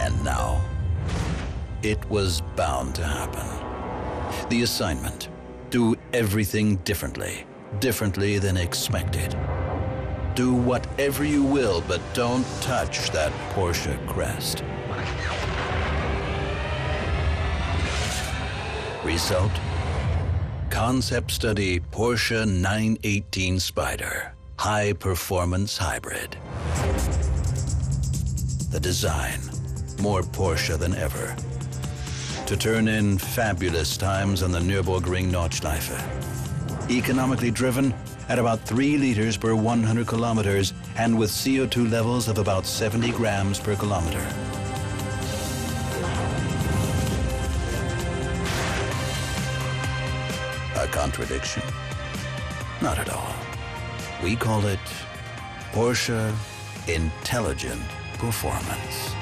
And now, it was bound to happen. The assignment: do everything differently, differently than expected. Do whatever you will, but don't touch that Porsche crest. Result: concept study Porsche 918 Spyder, high performance hybrid. The design, more Porsche than ever, to turn in fabulous times on the Nürburgring Nordschleife. Economically driven at about 3 liters per 100 kilometers and with CO2 levels of about 70 grams per kilometer. A contradiction? Not at all. We call it Porsche Intelligent Performance.